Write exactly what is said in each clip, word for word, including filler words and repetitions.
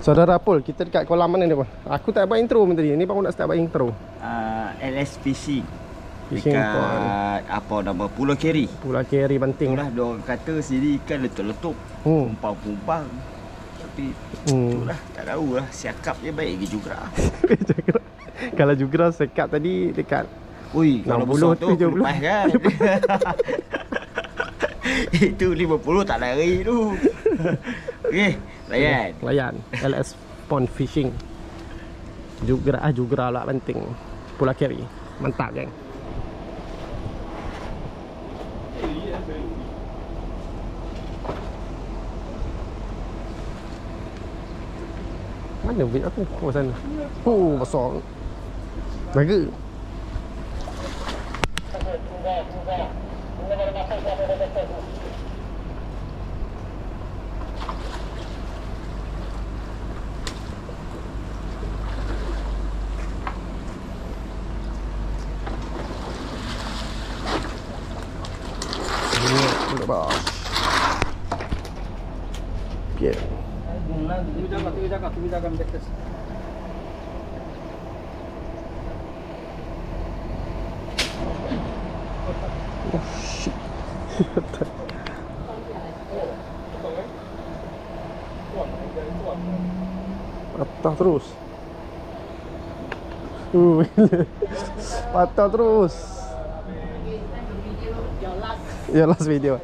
Saudara Apul, kita dekat kolam mana ni Pul? Aku tak buat intro tadi. Ni baru nak start buat intro. Uh, L S Fishing. Fishing dekat apa nama Pulau Keri. Pulau Keri Banting lah. Dia orang kata sini ikan letup-letup. Hmm. Pumpang-pumpang. Tapi hmm. itulah, tak tahu lah. Siakap je baik ke juga. Kalau juga sekap tadi dekat ui, kalau besar tu aku lepas kan. Itu lima puluh tak lari tu. Okey, layan. Layan. L S Pond Fishing. Juga ah juga lah Banting. Pulau Keri. Mantap geng. Mana vid aku? Oh sana. Oh besar. Naga. Okey. Tunggu jaga, tunggu jaga, tunggu jaga mendekat. Oh shit. Patah terus. Uh, patah terus. Ya, last video.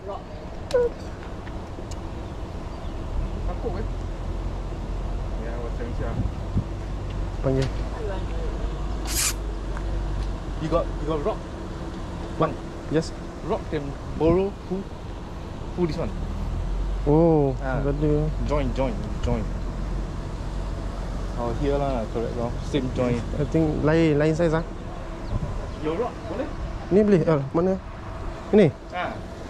Aku kan? Ya, macam siapa? Panggil. You got, you got rock? What? Yes. Rock can borrow who? Who this one? Oh, ah. ada. Join, join, join. Oh, here lah, correct lah. Same join. I think lain, lain size ah. Your rock, boleh? Ni boleh? Eh, mana? Ini? Ah.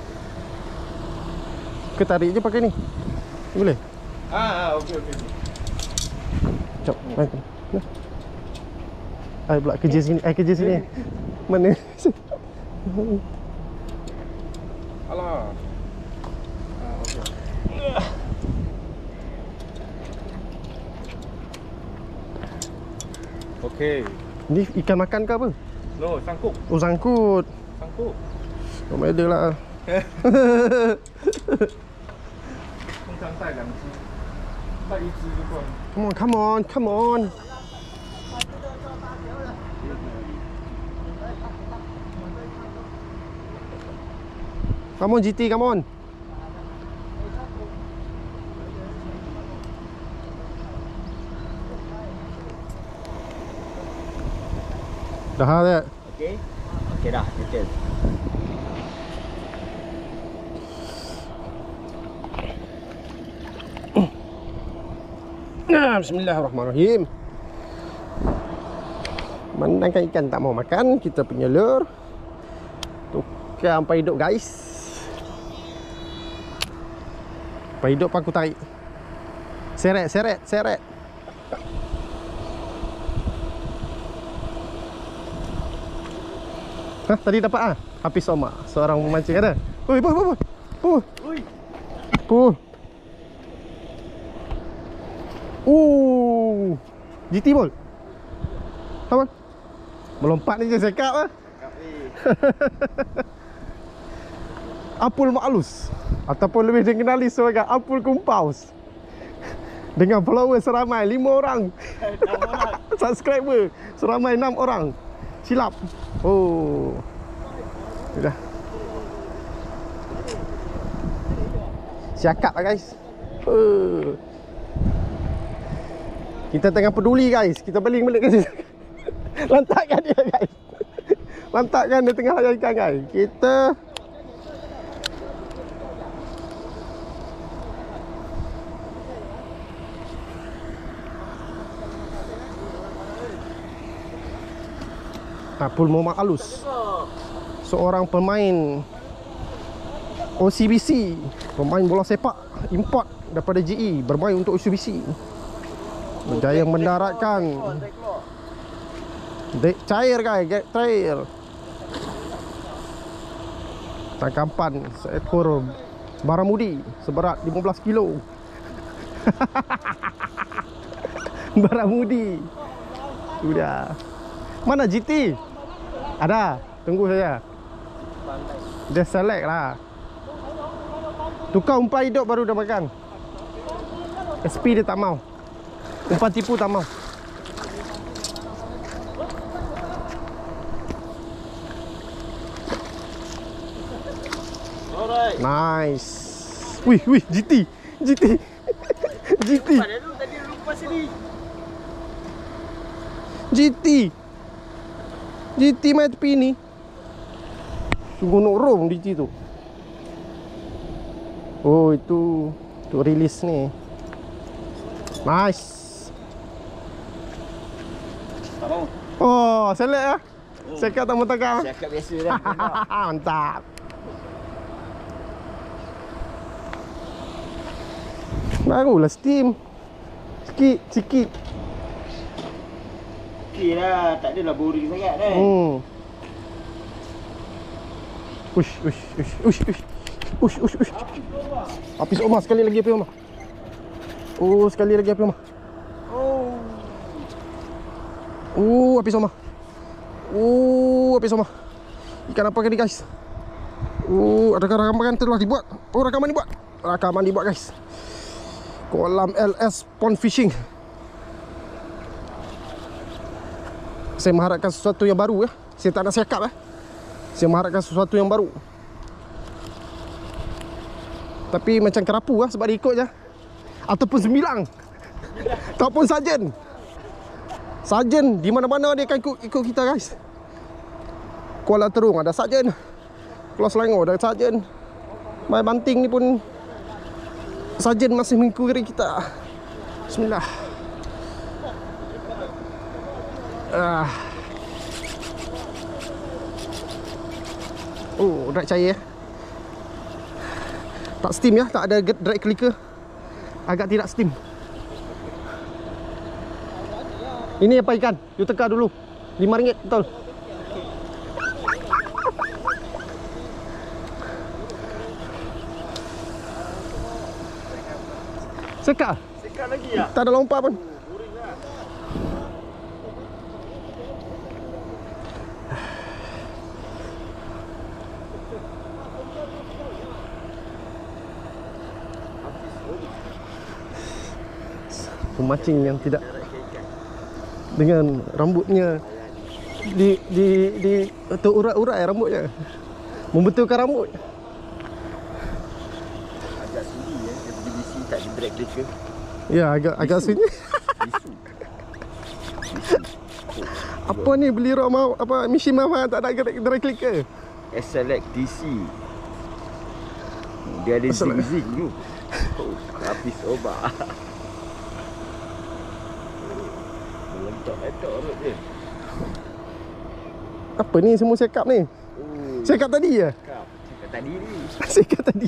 Ke tarik je pakai ni? Ni boleh? Ah, ah okey okey. Jom, main. Nah. Ai pula kerja sini. Ai kerja sini. Mana? Alah. Ah, okey. Okey. Ni ikan makan ke apa? No, sangkut. Oh, sangkut. Sangkut. Oh, ada lah. 通常带两只，带一只就够了。 Come on, come on, come on. Come on G T, come on. Dah ada. Okey. Okey dah, detail. Nah, bismillahirrahmanirrahim. Menangkan ikan tak mau makan, kita punya lure. Tukar umpan hidup guys. Umpan hidup aku tarik. Seret, seret, seret. Hah, tadi dapat ah? Hafiz Omar, seorang memancing ada. Oi, puh, puh, puh. Puh. Oi. Puh. Uh, G T bol. Apa? Melompat ni je sekap ah. Sekap ni. Apul Ma'lus ataupun lebih dikenali sebagai Apul Kumpaus. Dengan follower seramai lima orang. enam orang. Subscriber seramai enam orang. Silap. Oh. Sudah. Siakap lah guys. Uh. Kita tengah peduli guys. Kita baling balik ke sini. Lantakkan dia guys. Lantakkan dia tengah layan ikan guys. Kita Apul Muhammad Alus, seorang pemain O C B C, pemain bola sepak import daripada G E, bermain untuk O C B C. Berjaya mendaratkan dek cair guys, dek cair. Tangkapan seekor baramudi seberat lima belas kilo. Baramudi. Sudah. Mana G T? Ada. Tunggu saja. Dia select lah. Tukar umpan hidup baru dah makan. S P dia tak mau. Umpan tipu tak mau. Alright. Nice. Wih, wih, G T. G T. G T. Pada tu tadi lupa sini. G T. G T main tepi ni. Sungguh norong G T tu. Oh, itu untuk release ni. Nice. Tak mau. Oh, select lah. Oh. Sekat tak mentagak. Cakap biasa dah. Mantap. Barulah steam. Sikit, sikit. Okey lah, tak adalah boring sangat kan. Hmm. Ush, ush, ush, ush, ush. Ush, ush, ush. Apis Omar sekali lagi Apis Omar. Oh, sekali lagi Apis Omar. Oh. Oh, Apis Omar. Oh, Apis Omar. Ikan apa ni guys? Oh, adakah rakaman telah dibuat? Oh, rakaman dibuat. Rakaman dibuat guys. Kolam L S Pond Fishing. Saya mengharapkan sesuatu yang baru ya. Saya tak nak sekap eh. Saya mengharapkan sesuatu yang baru. Tapi macam kerapu lah sebab dia ikut je. Ataupun sembilang. Ataupun sarjan. Sarjan di mana-mana dia akan ikut, ikut kita guys. Kuala Terung ada sarjan. Pulau Selangor ada sarjan. Mai Banting ni pun sarjan masih mengikuti kita. Bismillah. Ah. Oh, drag cair ya. Tak steam ya, tak ada drag clicker. Agak tidak steam. Ini apa ikan? You teka dulu. lima ringgit betul. Seka? Sekat lagi ya? Tak ada lompat pun. Pemancing yang tidak dengan rambutnya di di di terurai-urai rambutnya, membetulkan rambut. Agak sunyi ya, dia pergi bisi tak di drag clicker. Ya, agak agak sini. Apa ni beli rock mau apa mesin mahal tak ada drag clicker. S L X D C. Dia ada zing-zing tu. Oh, habis obat. Letak-letak rot dia. Apa ni semua sekap ni? Oh, Sekap tadi ya? cakap. Cakap tadi ni. Sekap tadi.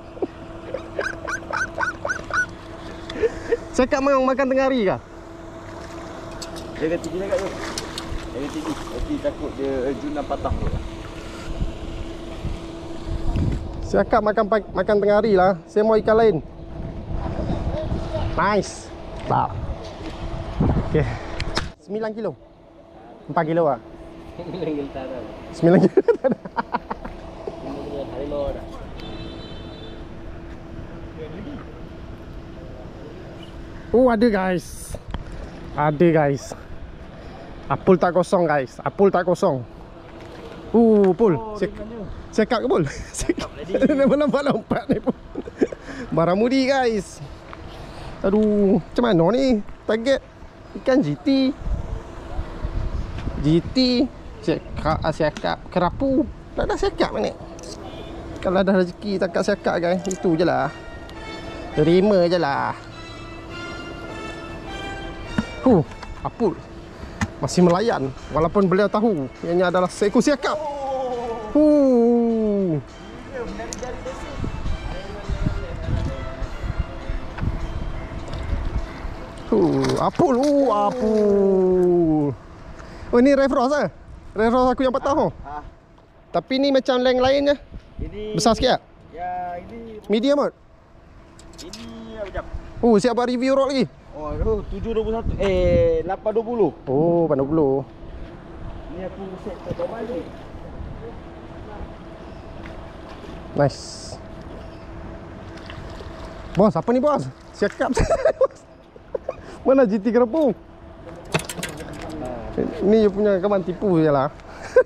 Sekap memang makan tengah hari kah? Jaga tinggi sangat tu. Jaga tinggi. Nanti takut dia junan patah tu. Sekap makan makan tengah hari lah. Saya mau ikan lain. Nice. Tak. Okey. sembilan kilo. empat kilo ah. sembilan kilo tak ada. sembilan kilo tak ada. Harimau dah. Oh, ada guys. Ada guys. Apul tak kosong guys. Apul tak kosong. Uh, Pul. Oh, Sek sekap ke Pul? Sekap lagi. Nampak-nampak ni pun. Baramudi guys. Aduh, macam mana ni? Target ikan G T. G T. Sekap, sekap. Kerapu. Tak ada sekap ni. Kalau ada rezeki takat sekap guys. Itu je lah. Terima je lah. Huh, Apul masih melayan walaupun beliau tahu ianya adalah seekor sekap. Huh. Huh, Apul, uh, Apul. Oh, ni Refros ah. Refros aku yang patah tu. Ah, Tapi ni macam length lain je. ini Besar sikit tak? ya, ini Medium kot. ini macam Oh, siap buat review rock lagi. Oh, tu tujuh dua puluh satu. Eh, lapan dua puluh. Oh, lapan dua puluh. Ni aku set tak balik. Nice. Bos, apa ni bos? Siakap. Mana G T Kerapung? Ni you punya kawan tipu je lah.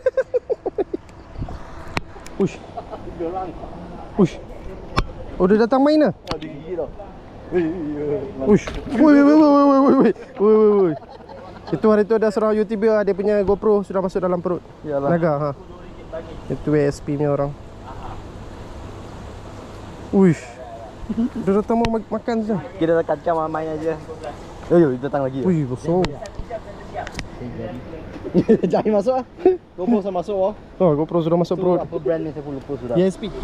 Ush. Ush. Oh, dia datang main lah. Oh, dia gigi tau. Ush. Woi woi woi woi woi woi. Woi woi woi. Itu hari tu ada seorang YouTuber, dia punya GoPro sudah masuk dalam perut. Yalah. Naga, ha. Itu A S P ni orang. Uish. Dia datang mau mak- makan je. Kita dah kacau main aja. Yo yo, dia datang lagi. Ui, besar. Jangan masuk ah. GoPro saya masuk oh. Oh, GoPro sudah masuk Tu perut. apa brand ni saya pun lupa sudah. A S P.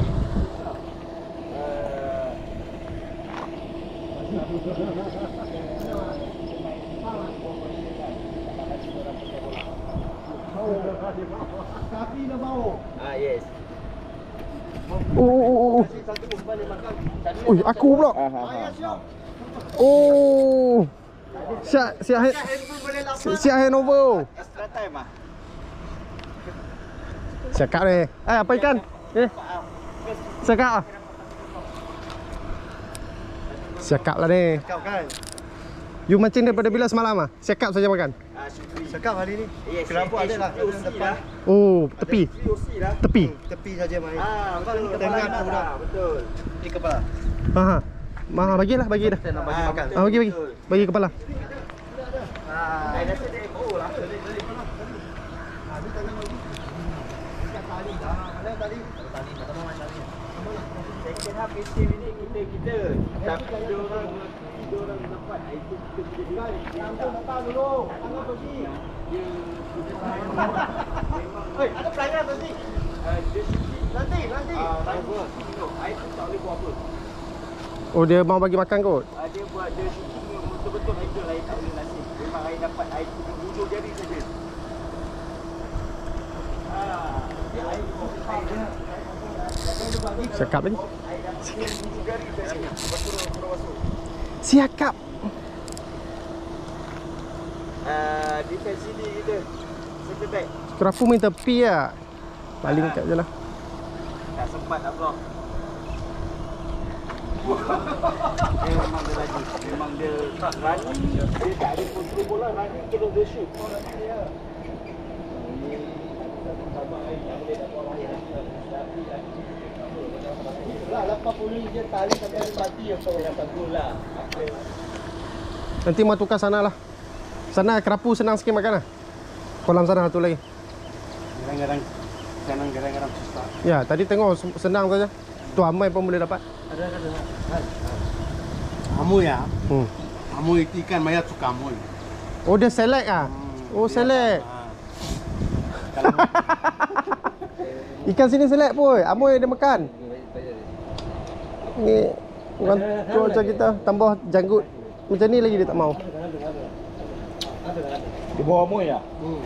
Kapi dah bau. Ah yes. Oh, oh, oh, oh. Ui, aku pula. Ah ha ha. Oh. Siap, siap hand. Siap handover. Extra time ah. Siakap ni. Eh, apa ikan? Eh. Siakap ah. Siakap lah ni. Kau kan. You mancing daripada bila semalam ah? Siakap saja makan. Ah syukri. Cakap hari ni. Yes, Kenapa ada lah O C depan. Oh, tepi. O C lah. Tepi. Tepi saja main. Ah, betul. Tengah Kepala aku dah. dah. Betul. Di kepala. Ha ha. Maha bagilah, bagi dah. Saya nak bagi Ah, makan. Ah, bagi bagi. Bagi kepala. Ah, saya rasa dia bau lah. Second half meeting ini kita kita tapi dia orang tiga orang dapat itu kita jadi langsung datang dulu tangan pergi dia hei ada pelanggan nanti dia nanti nanti apa air tu tak boleh buat apa. Oh, dia mau bagi makan kot. Ah, dia buat dia shooting betul-betul idol air tak boleh nasib. Memang air dapat air tu hujung jari saja. Ah, dia air tu air dia. Siakap lagi. Air dapat hujung jari saja. Betul betul masuk. Siakap. Ah, defense sini kita. Center back. Kerapu main tepi lah. Paling kat je lah. Tak sempat nak block. Dia memang dia laju. Memang dia running. Dia tak ada kontrol bola. Running terus dia shoot. Lah lapan puluh je tali sampai dia mati apa yang tak gol lah. Nanti mau tukar sana lah. Sana kerapu senang sikit makan lah. Kolam sana satu lagi. Kadang-kadang kadang kadang susah. Ya, tadi tengok sen- senang saja. Tu Amai pun boleh dapat. Ada ada. Amoy ya. Hmm. Amoy itu ikan mayat suka amoy. Oh, dia select ah. Oh, select. Ikan sini select pun. Amoy dia makan. Ni orang tua macam kita tambah janggut. Macam ni lagi dia tak mau. Dia bawa amoy lah. Hmm.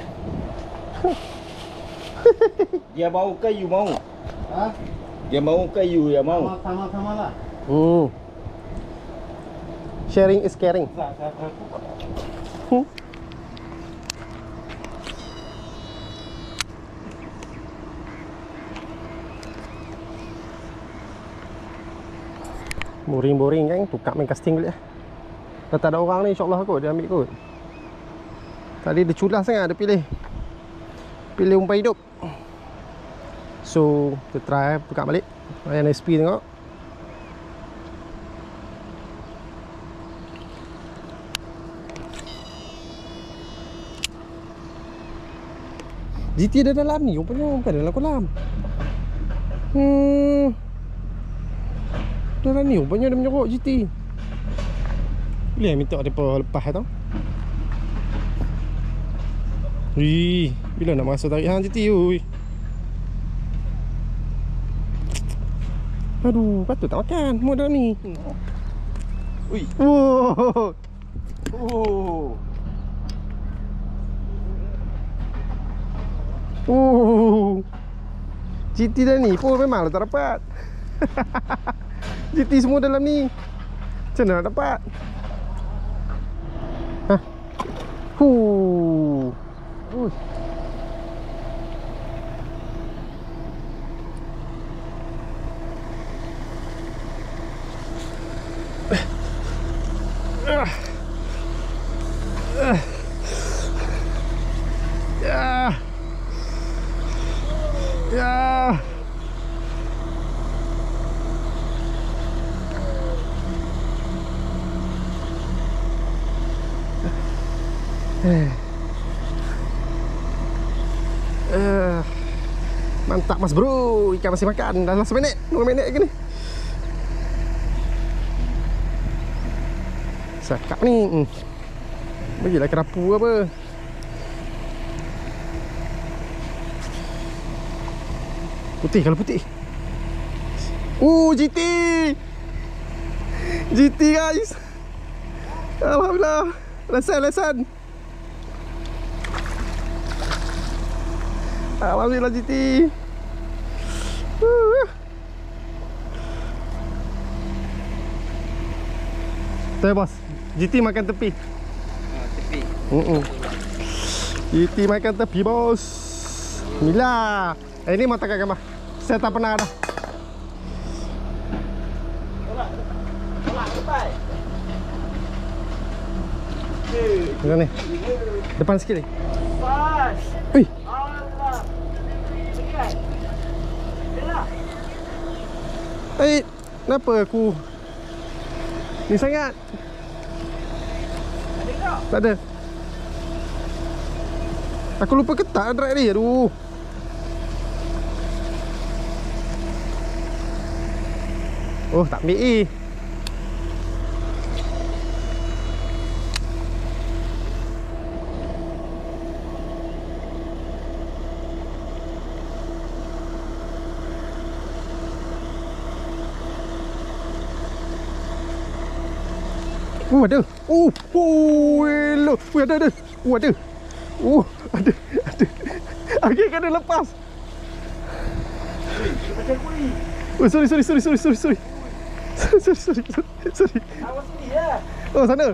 Dia mau ke you mau? Ha? Dia mau ke you yang mau? Sama-sama lah. Hmm. Sharing is caring. Hmm. Boring-boring kan, tukar main casting dulu ya. Dah tak ada orang ni, insyaAllah kot, dia ambil kot. Tadi dia culas sangat, dia pilih Pilih umpan hidup. So, kita try tukar balik. Main S P tengok. G T ada dalam ni, rupanya bukan dalam kolam. Hmm. Dalam ni rupanya dia menyorok G T. Boleh minta mereka lepas tau. Wih, bila nak masuk tarik hang G T ui. Aduh, patut tak makan modal ni. Ui. Wow. Oh. Oh. G T dah ni pun memang tak dapat. G T semua dalam ni. Macam mana nak dapat? Huh. Uish. Ah. Ah. Ya. Ya. Eh. Eh. Mantap mas bro, ikan masih makan. Dah seminit, dua minit lagi ni. Cakap ni. Hmm. Bagilah kerapu apa. Putih, kalau putih. Oh, G T. G T guys. Alhamdulillah. Lesan, lesan. Alhamdulillah G T. Uh. Tuh bos, G T makan tepi. Ha, tepi. Uh-uh. G T makan tepi bos. Mila. Eh, ini mau tak gambar. Saya tak pernah ada. Tolak. Tolak depan. Tengok ni. Depan sikit ni. Pas. Ui. Allah. Sekejap. Yalah. Eh, kenapa aku ni sangat? Ada tak? Tak ada. Aku lupa ketat drag ni. Aduh. Oh, tak ambil eh. Oh, ada. Oh, oh, hello. Oh, ada, ada. Oh, ada. Oh, ada, ada. Okey, kena lepas. Macam kuih. Oh, sorry, sorry, sorry, sorry, sorry, sorry. Sorry, sorry, sorry, sorry. Awas sini ya. Oh, sana.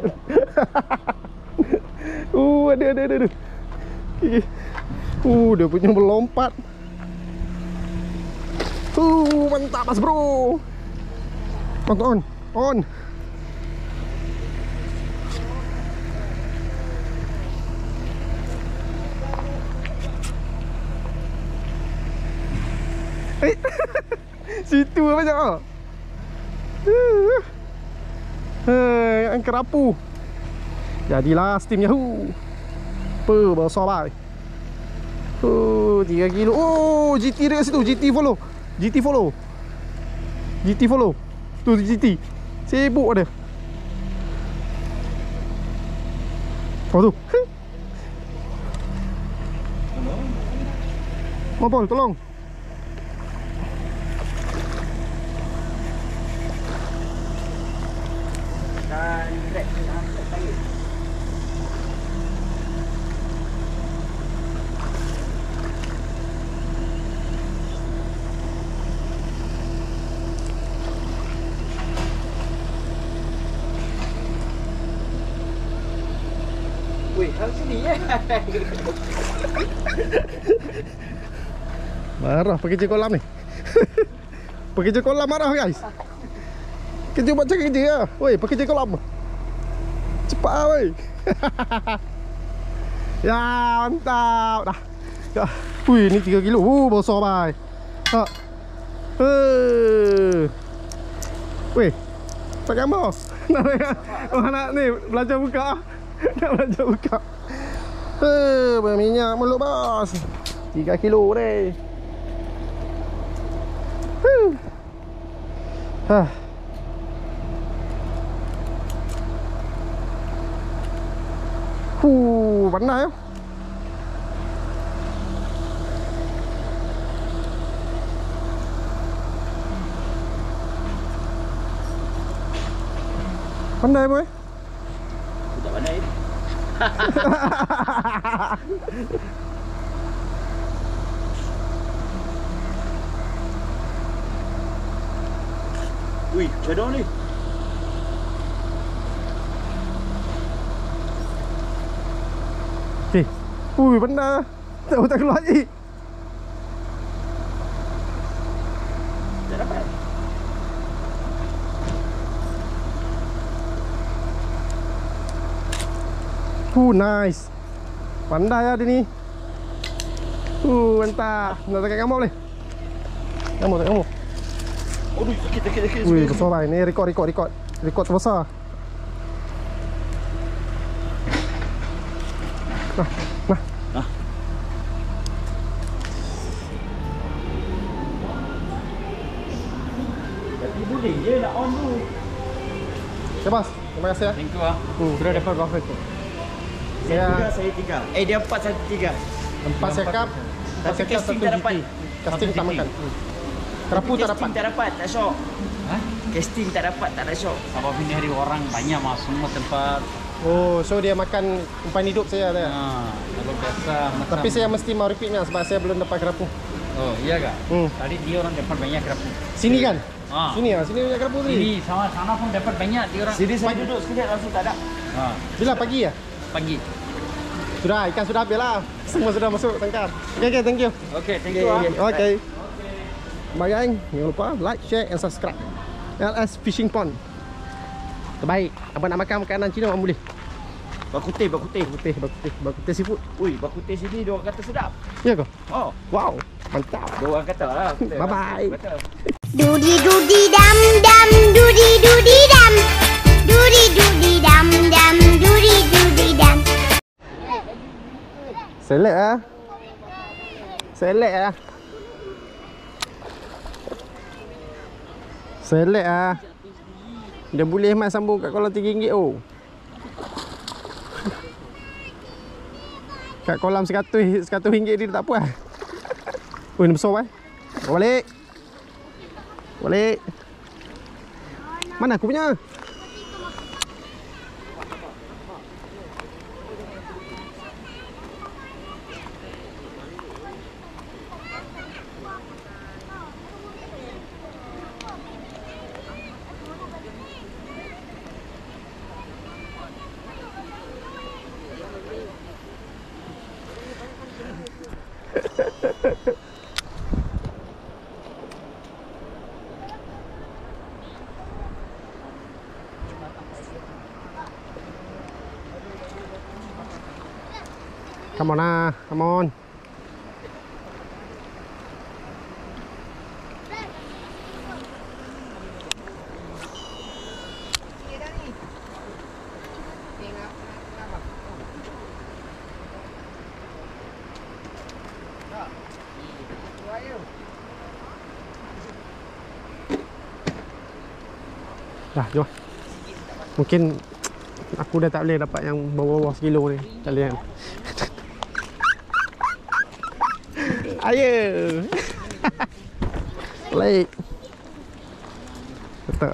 Oh, ada, ada, ada, ada. Okay. Oh, dia punya melompat. Oh, mantap mas bro. On, on, on. Eh, situ apa macam? Hei, yang kerapu. Jadilah steam Yahoo. Apa besar bai. Oh, tiga kilo. Oh, G T dekat situ. G T follow. G T follow. G T follow. Tu G T. Sibuk ada. Oh tu. Mapol, tolong. Dan drag angkat tarik. Weh, hang sini ya. Marah pekerja kolam ni. Pekerja kolam marah guys. Kerja buat cakap kerja lah. Woi, pekerja kolam. Cepat lah woi. Ya, mantap dah. Ya. Ui, ni tiga kilo. Uh, besar bai. Ha. Eh. Weh. Tak gambar. Nak oh, nak ni belajar buka. Nak belajar buka. Eh, berminyak mulut bos. tiga kilo ni. Huh. Hah. Huh, pandai ya. Pandai boy. Aku tak pandai. Wih, cadang ni. Ui, benar. Tak tak keluar lagi. Tak dapat. Uh, nice. Pandai lah dia ni. Uh, mantap. Nak takat gambar boleh? Gambar tak gambar? Aduh, sakit, sakit, sakit. Ui, besar lah. Ni rekod, rekod, rekod. Rekod terbesar. Nah, nah. Nah. Tapi boleh je nak on tu. Syabas. Terima kasih ya. Thank you ah. Hmm, sudah dapat berapa tu? Saya Saya- tiga, saya tiga. Eh, dia empat, saya tiga. Empat sekap. Empat Tapi sekap, casting satu tak G dapat. T. Casting tak makan. Hmm. Kerapu tak dapat. Casting tak dapat, tak syok. Hah? Casting tak dapat, tak ada syok. Sabab ini hari orang banyak mas semua tempat. Oh, so dia makan umpan hidup saya tu ya? Ah, kalau biasa macam. Tapi saya mesti mau repeatnya sebab saya belum dapat kerapu. Oh iya kak. Hmm. Tadi dia orang dapat banyak kerapu. Sini kan? Ah. Sini ya, sini banyak kerapu tadi. Ini sama sana pun dapat banyak dia orang. Sini saya duduk sekejap langsung tak ada. Ah, Bila pagi ya? pagi. Sudah, ikan sudah habis lah. Semua sudah masuk tangkar. Okay, okay, thank you. Okay, thank Okay, you ah. okay. Okay. Bye gang. Jangan lupa like, share and subscribe. L S Fishing Pond. Terbaik. Apa nak makan makanan Cina orang boleh. Bakuteh, bakuteh. Bakuteh, bakuteh, bakuteh seafood. Ui, bakuteh sini dia orang kata sedap. Ya ke? Oh, Wow, mantap. dia orang kata lah. Bye-bye. Betul. Doody doody dum dum, doody doody dum, doody doody dum dum, doody doody dum. Select ah. Select ah. Select ah. Dia boleh mat sambung kat kolam tiga ringgit oh. Kat kolam seratus seratus ringgit dia tak puas. Oh, ni besar eh. Bawa balik. Balik. Mana aku punya? Come on ah, come on. Dah, jom. Mungkin aku dah tak boleh dapat yang bawah-bawah sekilo ni. Kalian. Ayo. Late. Betul.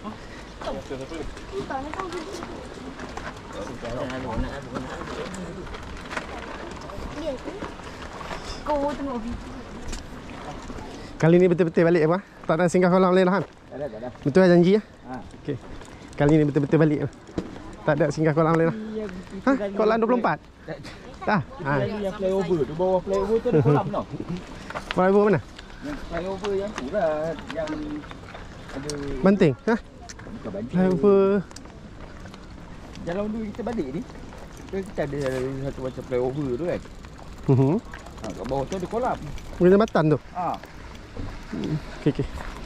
Kali ni betul-betul balik apa? Tak ada singgah kolam lain lah kan? Tak ada, tak ada. Betul lah janji ya? Ha. Okey. Kali ni betul-betul balik. Tak ada singgah kolam lain lah. Ha? Kolam dua puluh empat? Dah. Ha. Lagi yang flyover, di bawah flyover tu ada kolam tau. Flyover mana? Yang flyover yang tu lah, yang ada Banting. Ha? bukan banjir. Flyover. Jalan dulu kita balik ni. Kita ada satu macam flyover tu kan. Mhm. Ha, kat bawah tu ada kolam. Boleh jambatan tu. Ha. Okey okey.